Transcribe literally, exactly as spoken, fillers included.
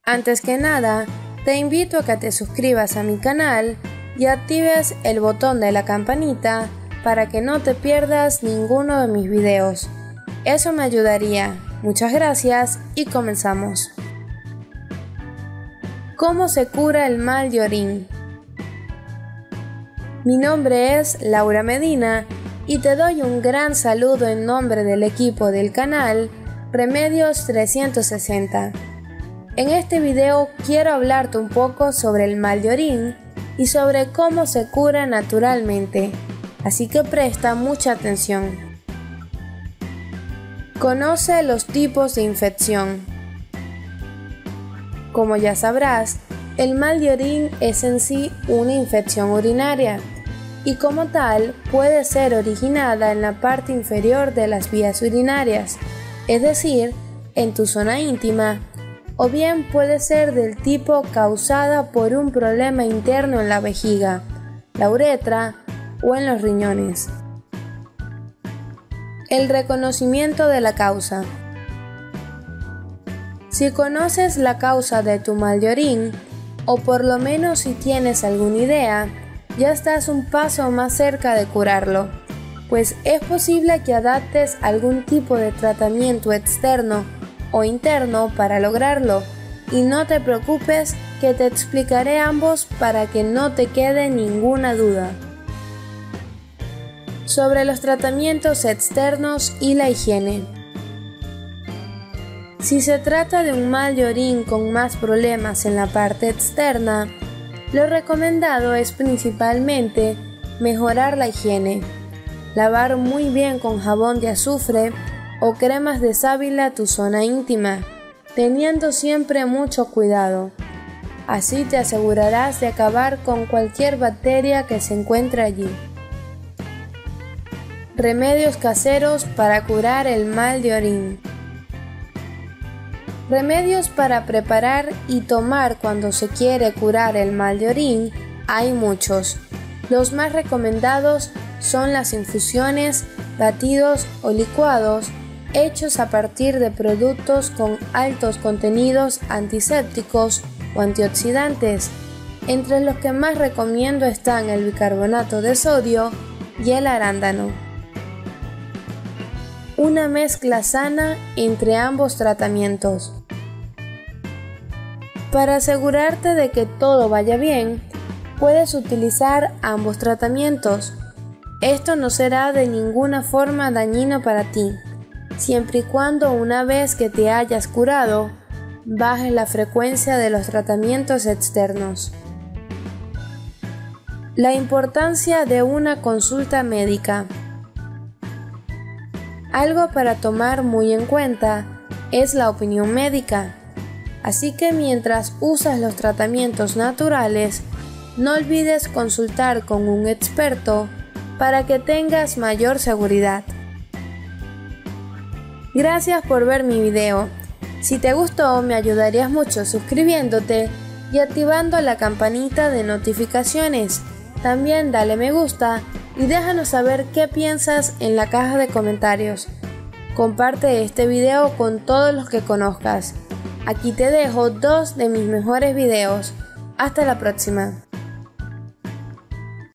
Antes que nada, te invito a que te suscribas a mi canal y actives el botón de la campanita para que no te pierdas ninguno de mis videos. Eso me ayudaría. Muchas gracias y comenzamos. ¿Cómo se cura el mal de orín? Mi nombre es Laura Medina y te doy un gran saludo en nombre del equipo del canal Remedios trescientos sesenta. En este video quiero hablarte un poco sobre el mal de orín y sobre cómo se cura naturalmente, así que presta mucha atención. Conoce los tipos de infección. Como ya sabrás, el mal de orín es en sí una infección urinaria y como tal puede ser originada en la parte inferior de las vías urinarias, es decir, en tu zona íntima, o bien puede ser del tipo causada por un problema interno en la vejiga, la uretra o en los riñones. El reconocimiento de la causa. Si conoces la causa de tu mal de orín, o por lo menos si tienes alguna idea, ya estás un paso más cerca de curarlo, pues es posible que adaptes algún tipo de tratamiento externo o interno para lograrlo, y no te preocupes que te explicaré ambos para que no te quede ninguna duda. Sobre los tratamientos externos y la higiene. Si se trata de un mal de orín con más problemas en la parte externa, lo recomendado es principalmente mejorar la higiene, lavar muy bien con jabón de azufre o cremas de sábila tu zona íntima, teniendo siempre mucho cuidado. Así te asegurarás de acabar con cualquier bacteria que se encuentre allí. Remedios caseros para curar el mal de orín. Remedios para preparar y tomar cuando se quiere curar el mal de orín hay muchos. Los más recomendados son las infusiones, batidos o licuados hechos a partir de productos con altos contenidos antisépticos o antioxidantes. Entre los que más recomiendo están el bicarbonato de sodio y el arándano. Una mezcla sana entre ambos tratamientos. Para asegurarte de que todo vaya bien, puedes utilizar ambos tratamientos. Esto no será de ninguna forma dañino para ti, siempre y cuando una vez que te hayas curado, bajes la frecuencia de los tratamientos externos. La importancia de una consulta médica. Algo para tomar muy en cuenta es la opinión médica, así que mientras usas los tratamientos naturales, no olvides consultar con un experto para que tengas mayor seguridad. Gracias por ver mi video. Si te gustó, me ayudarías mucho suscribiéndote y activando la campanita de notificaciones. También dale me gusta y déjanos saber qué piensas en la caja de comentarios. Comparte este video con todos los que conozcas. Aquí te dejo dos de mis mejores videos. Hasta la próxima.